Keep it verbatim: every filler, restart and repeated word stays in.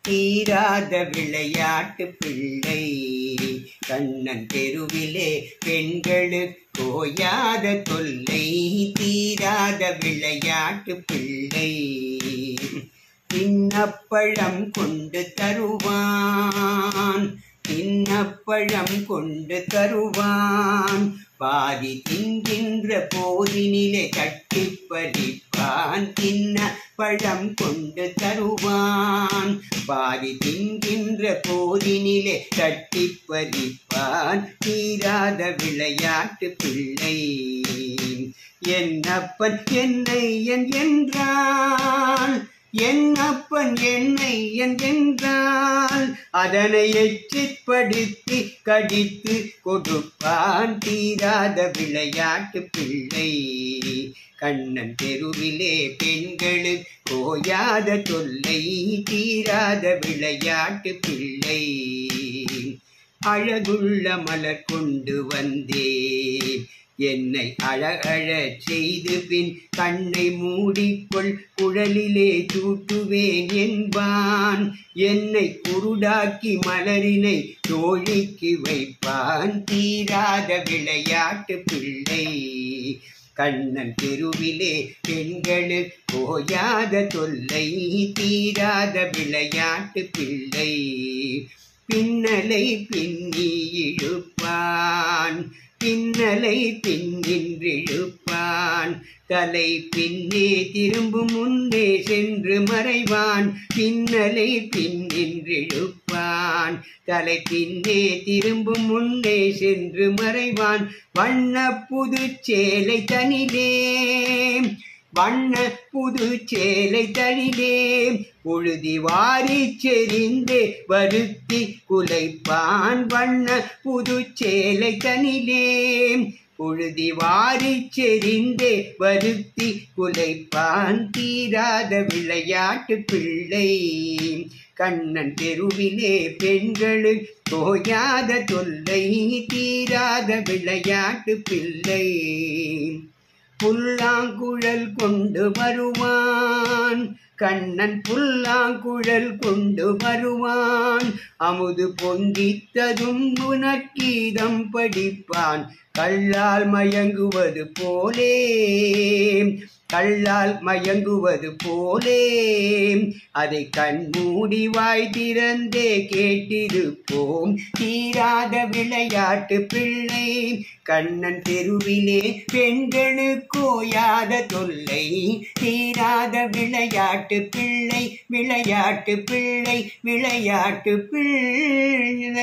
தீராத விளையாட்டு பிள்ளை கண்ணன் தெருவிலே பெண்களுக்கு ஓயாத தொல்லை தீராத விளையாட்டு பிள்ளை தின்னப்பழம் கொண்டு தருவான் தின்னப்பழம் கொண்டு தருவான் பாதி தின்கின்ற போதினிலே தட்டி பறிப்பான் தின்ன பழம் கொண்டு தருவான் பாதி தின்கின்ற போதினிலே தட்டி பறிப்பான் தீராத விளையாட்டு பிள்ளை என்னப்பன் என்னை என் என்றான் என்னப்பன் என்னை என்றால் அதனை எச்சிப்படுத்தி கடித்து கொடுப்பான் தீராத விளையாட்டு பிள்ளை கண்ணன் தெருவிலே பெண்களுக்கு ஓயாத தொல்லை தீராத விளையாட்டு பிள்ளை அழகுள்ள மலர் கொண்டு வந்தேன் என்னை அழகழச் செய்து பின் கண்ணை மூடிக்கொள் குழலிலே தூட்டுவேன் என்பான் என்னை குருடாக்கி மலரினை தோழிக்கு வைப்பான் தீராத விளையாட்டு பிள்ளை கண்ணன் தெருவிலே பெண்களுக்கு ஓயாத தொல்லை தீராத விளையாட்டு பிள்ளை பின்னலை பின்னி இழுப்பான் பின்னலை பின்னின்றிழுப்பான் தலை பின்னே திரும்பும் முன்னே சென்று மறைவான் பின்னலை பின்னின்றிழுப்பான் தலை பின்னே திரும்பும் முன்னே சென்று மறைவான் வண்ண புதுச்சேலை தனிலே வண்ண புது சேலை தழிலே பொழுதி வாரி செறிந்தே வருத்தி குலைப்பான் வண்ண புது சேலை தனிலே பொழுதி வாரி செறிந்தே வருத்தி குலைப்பான் தீராத விளையாட்டு பிள்ளை கண்ணன் தெருவிலே பெண்களுக்கு ஓயாத தொல்லை தீராத விளையாட்டு பிள்ளை புல்லாங்குழல் கொண்டு வருவான் கண்ணன் புல்லாங்குழல் கொண்டு வருவான் அமுது பொங்கித்ததும் உனக்கீதம் படிப்பான் கள்ளால் மயங்குவது போலே கள்ளால் மயங்குவது போலே அதை கண்மூடி வாய் திறந்தே கேட்டிருப்போம் தீராத விளையாட்டு பிள்ளை கண்ணன் தெருவிலே பெண்களுக்கு ஓயாத தொல்லை தீராத விளையாட்டு பிள்ளை விளையாட்டு பிள்ளை விளையாட்டு பிள்ளை.